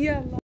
يلا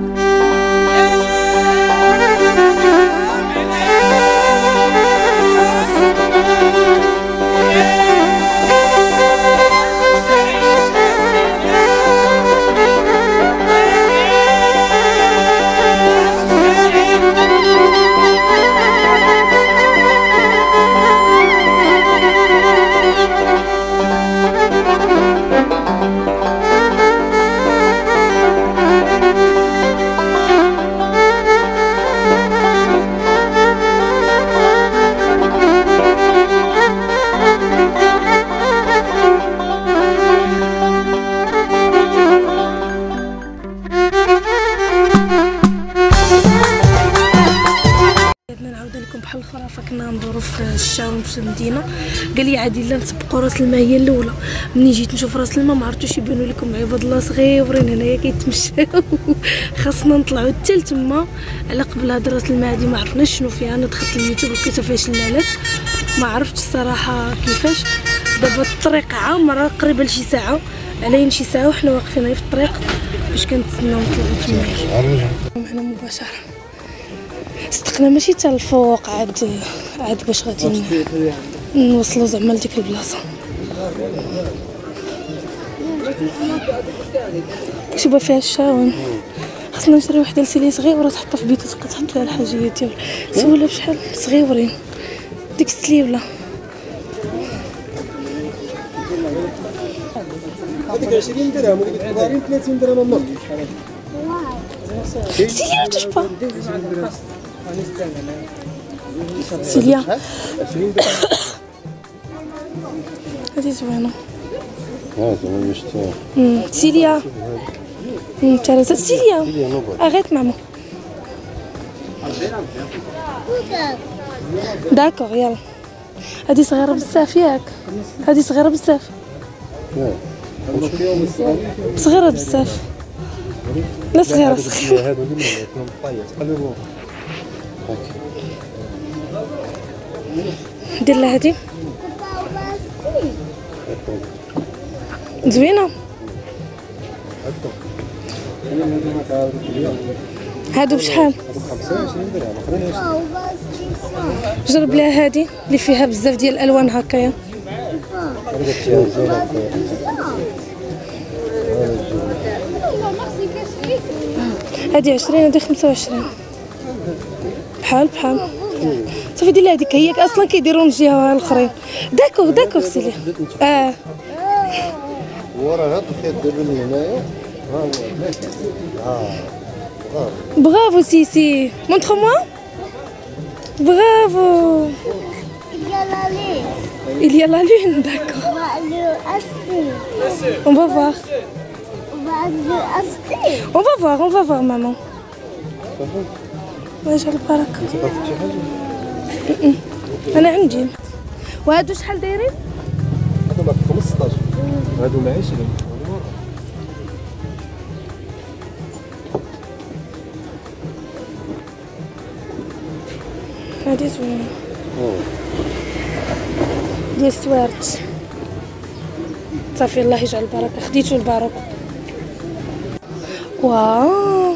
بحال الخرافه. كنا ندورو في الشارع في المدينه، قال لي عادي لا نسبقوا راس الماء هي الاولى. ملي جيت نشوف راس الماء ما عرفتوش يبانوا لكم عباد الله صغيورين هنايا كيتمشاو خاصنا نطلعوا حتى لتما. على قبل هاد راس الماء هادي ما عرفناش شنو فيها. انا دخلت اليوتيوب لقيتها فيها شلالات، ما عرفتش الصراحه كيفاش. دابا الطريق عامره قريبه لشي ساعه، علينا شي ساعه وحنا واقفين في الطريق باش كنتسناو نطلعوا تما. حنا مباشره صدقنا ماشي حتى الفوق، عاد باش غادي نوصلوا زعما لديك البلاصه. شوفوا فيها الشاون، خصنا نشري وحده لسيلي صغيره تحطها في بيتها تبقى تحط فيها الحاجيات ديالها. سولها بشحال صغيورين ديك السليوله. هذيك 20 درهم وديك 30 درهم النص. سيليا تشبه سيليا هذه زوينه. زوينه مشتاق. سيليا ممتازه. سيليا اغيت ماما. داكوغ يلا. هذه صغيره بزاف ياك؟ هذه صغيره بزاف. صغيره بزاف. لا صغيره صغيره. دير لها هادي زوينه. هادو بشحال؟ 25 درهم. جرب لها هادي اللي فيها بزاف ديال الالوان هكايا. هادي 20 هادي 25 بحال صافي. دير لها هذيك هي اصلا كيديروا من الجهه الاخرين. داكوغ سيلي. ورا هاد كيدير من هنايا. برافو سيسي. مونتر موا. برافو. Il y a la lune, d'accord. On va voir. On va voir maman. واش البركه. انا عندي. وهادو شحال دايرين؟ هادو ب 15 وهادو ب 20. هادي زوينه ديال السوارت. صافي الله يجعل البركه. خديتو البارك. واو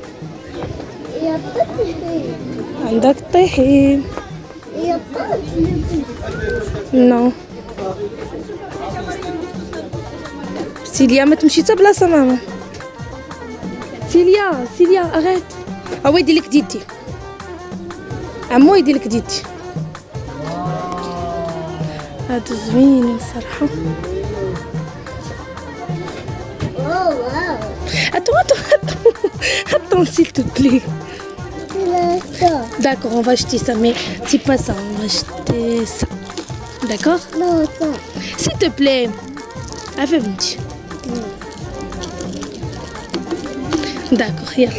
عندك الطحين. نو سيليا ما تمشي حتى بلاصه ماما. سيليا اغيت. هو يدير لك ديدي عمو، يدير لك ديدي. هادو زوينين صراحه. Attends, s'il te plaît. D'accord, on va acheter ça, mais c'est pas ça, on va acheter ça. D'accord? Non, ça. S'il te plaît. Affaiblis. D'accord, يلا.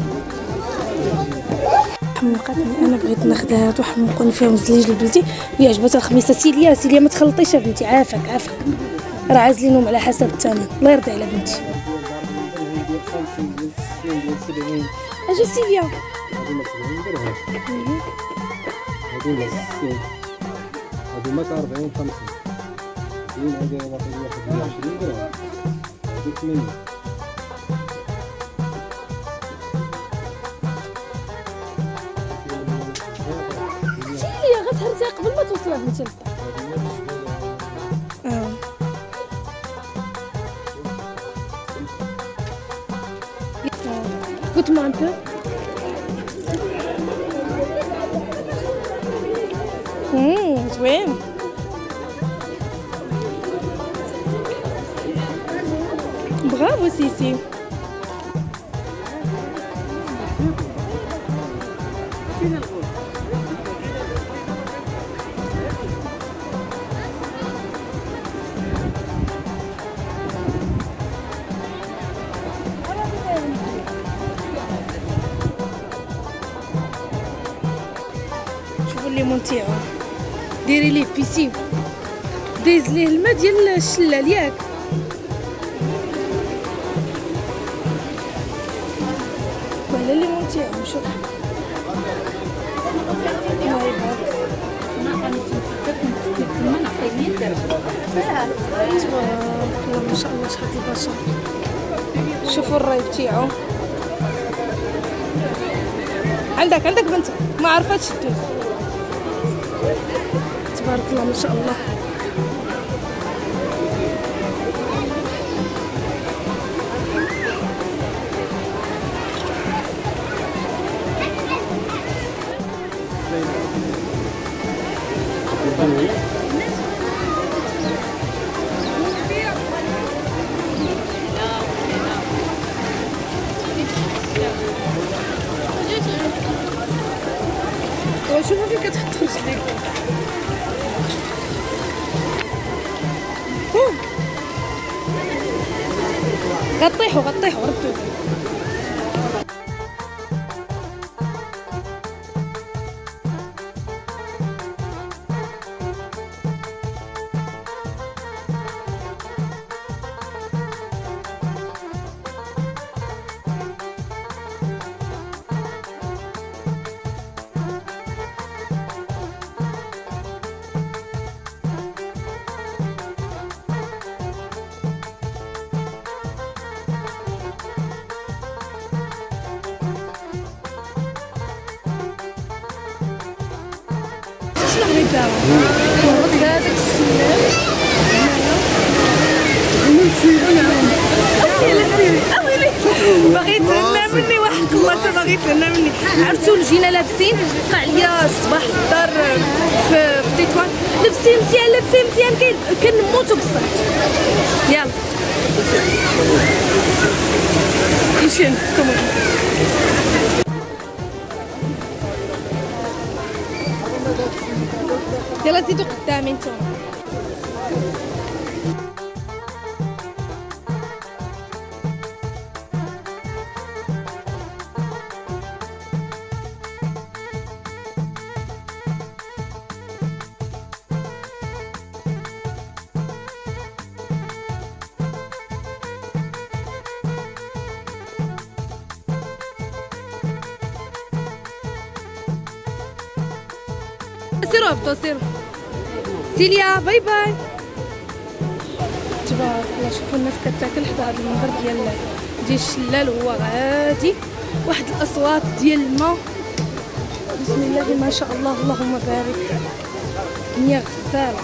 حمقتني انا بغيت ناخذ هادو حمقوني فيهم الزليج لبنتي وهي عجبتها الخميسه. سيليا ما تخلطيش بنتي. عافاك راه عازلينهم على حسب الثمن. الله يرضي على بنتي. اجي سيليا. هادو ماك 40 50. هادي واحد 20 درهم. هادي 80. درتيها قبل ما توصل لهاد التلفه. قلت ما انت زوين. برافو سيسي. شوفوا الليمون تاعو ديري ليه بيسين دايز ليه الماء ديال الشلال ياك. ولا الليمون تاعو شوف تبارك ما شاء الله شحال البشر. شوفوا الرايب تاعو. عندك بنت ما عرفتش تدوز. تبارك الله ما شاء الله. شوفوا فين كتحط رجليك. غطيحوا ردوا. باغي يتهنى مني وحق الله تا باغي يتهنى مني. عرفتو جينا لابسين وقع عليا الصباح في الدار في تطوان لابسين مزيان كنموتو بصح. يلا نمشي نفكم. يلا زيدو قدامي نتوما. سيروا هبطوا سيروا. سيليا باي باي. تبارك الله شوفوا الناس كتاكل حدا هذا المنظر ديال الشلال وهو غادي. واحد الاصوات ديال الماء بسم الله ما شاء الله اللهم بارك. دنيا غزاله.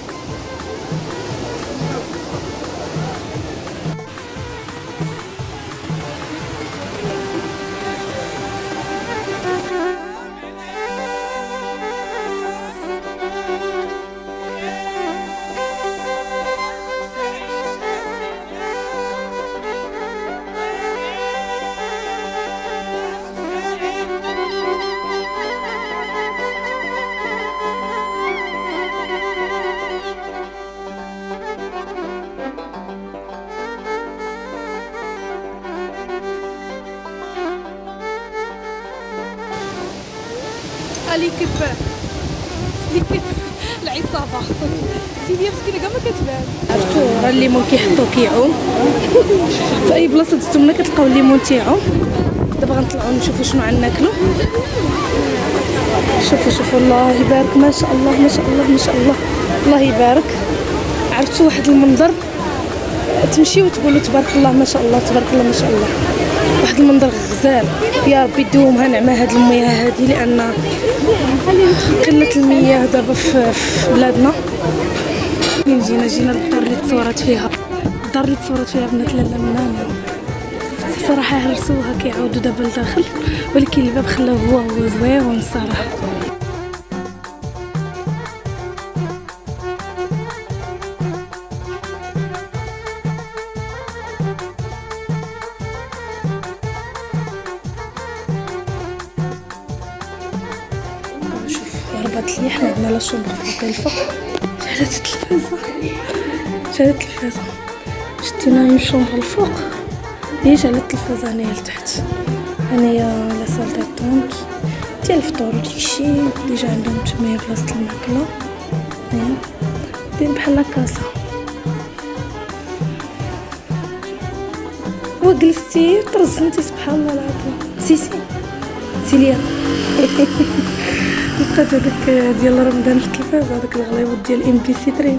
ليكيب العصابه سيدي مسكينه كاع ما كتبان. عرفتوا راه الليمون كيحطوه كيعوم في اي بلاصه دزتو منا كتلقاو الليمون تيعوم. دابا غنطلعوا نشوفوا شنو غناكلوا. شوفوا الله يبارك ما شاء الله ما شاء الله ما شاء الله الله يبارك. عرفتوا واحد المنظر تمشيو وتقولوا تبارك الله ما شاء الله تبارك الله ما شاء الله. واحد المنظر غزال. يا ربي دومها نعمه هاد المياه هادي لان قلة المياه دابا في بلادنا. فين جينا للدار اللي تصورت فيها، الدار اللي تصورت فيها بنات لاله منانا صراحه. هرسوها كيعاودوا دابا لداخل، ولكن الباب خلاوه هو زويون الصراحه. هربت لي حنا عندنا لا شومبر فوق الفوق. شعلت التلفازه شتينا اون شومبر الفوق، هي شعلت التلفازه هنايا لتحت. هنايا لا سال داتونت ديال الفطور وداكشي. ديجا عندهم تمايا بلاصه الماكله، هاهي دايرين بحال لاكاسا. وجلستي ترزنتي سبحان الله العظيم. سيليا لقيت هذاك ديال رمضان في التلفازه، هذاك الغليوط ديال ام بي سي 3.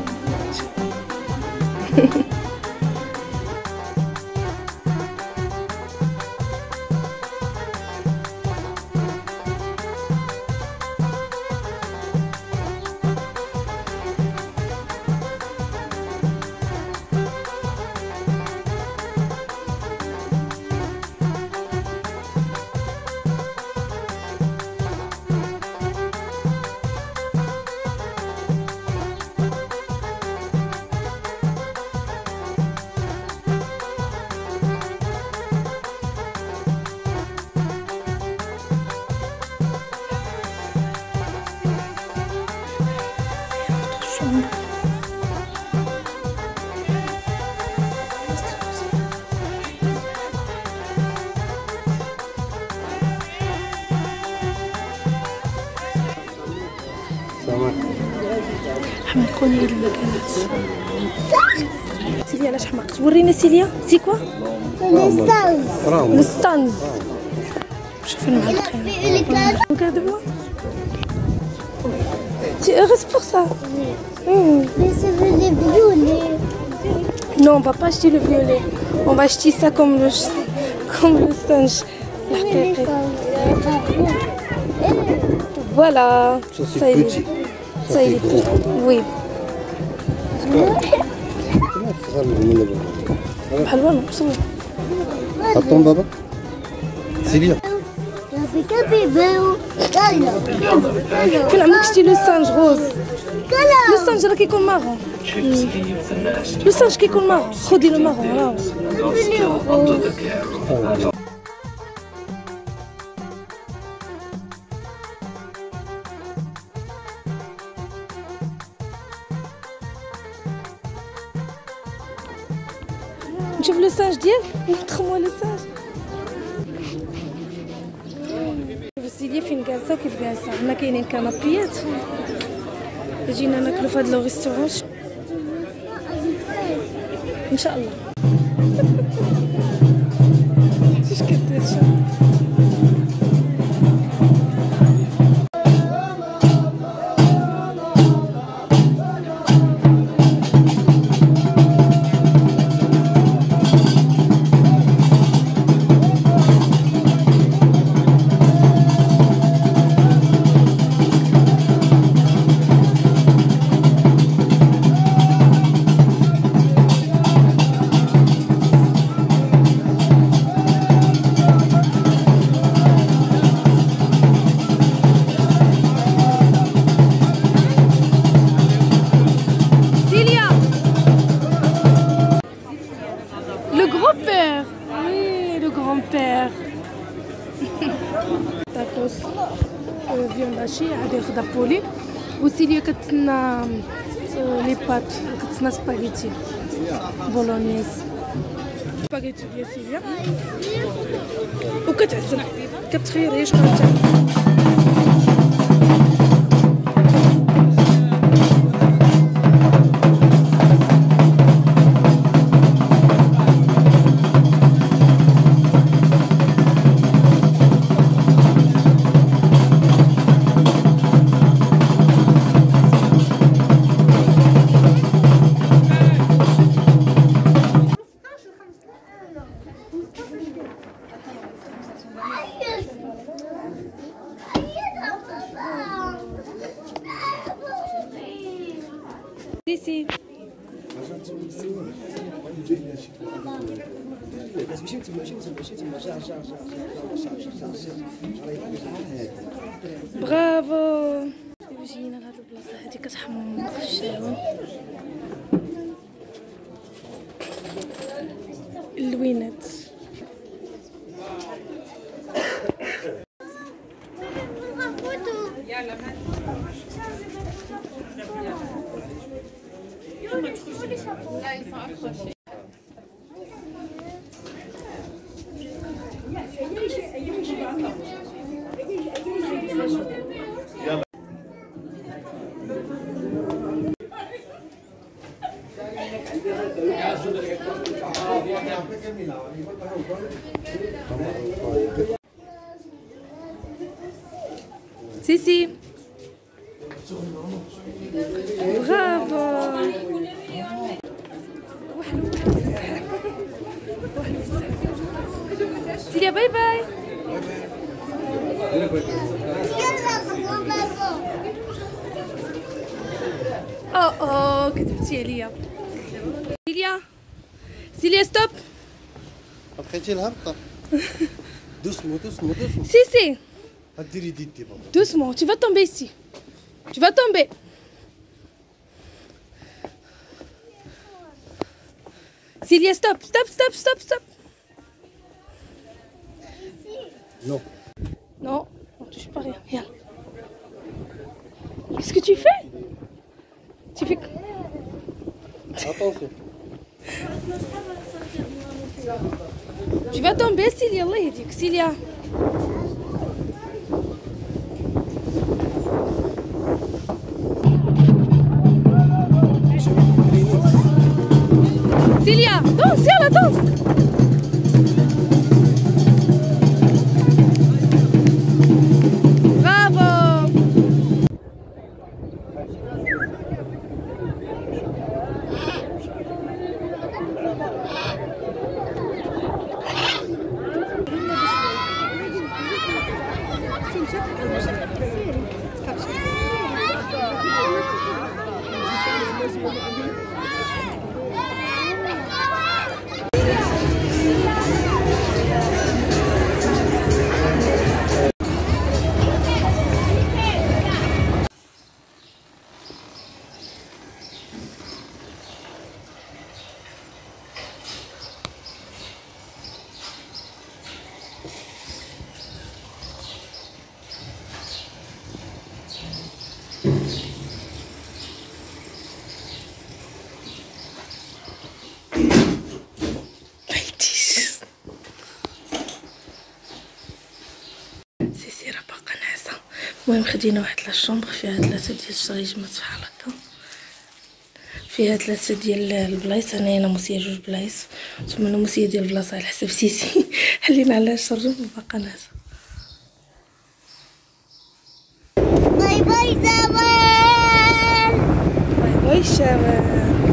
حمقوني هاد المكانات. سيليا علاش حمقت؟ ورينا سيليا سي كوا الستانز. شوفي المعلقين regarde moi tu restes pour ça. Mais ça veut des violets. Non, on va pas acheter le violet, on va acheter ça comme le singe. Voilà, ça il est ça il est petit. Oui حلوة نقصوا. حطهم بابا سيليا. فين عمرك شتي لو سانج روز؟ لو سانج راه كيكون مارون. لو سانج كيكون مارون، خدي لو مارون راهو. نشوف لو سانج ديالك، نتخمو لو سانج. سيدي فين جالسه وكيف جالسه. هنا كاينين كنابيات، جينا ناكلو في هاد لو ريستورون ان شاء الله. اش كدير تاكوس فيون داشي عاد ياخدها بولي. وسيليا كتسنى لي بات، كتسنى سباغيتي بولونيز. سباغيتي ديال سيليا وكتعزل كتخير هي شنو تاكل. برافو. جينا لهاد البلاصه هادي كتحمق في الشاون. اللوينات سيسي. برافو. وحلو سيليا. باي باي. اوه كذبتي عليا. سيليا ستوب. بقيتي الهبطه. دوسمو. سيسي ديري ديدي بابا. doucement, tu vas tomber ici. Tu vas tomber. Cilia, stop. Non. Non, on touche pas rien. Regarde. Qu'est-ce que tu fais? Tu fais. Attention. Tu vas tomber, Cilia. Allah yahdik. Cilia. Cilia, danse, yalla danse. Bravo. المهم خدينا واحد لاشومبر فيها 3 ديال الشريجمات بحال هكا، فيها 3 ديال البلايص. انا هنا موسيه 2 بلايص، ثم انا موسيه ديال البلاصه على حساب سيسي حلينا على الشرجم وباقا ناعسه. باي باي زمان. باي باي الشباب.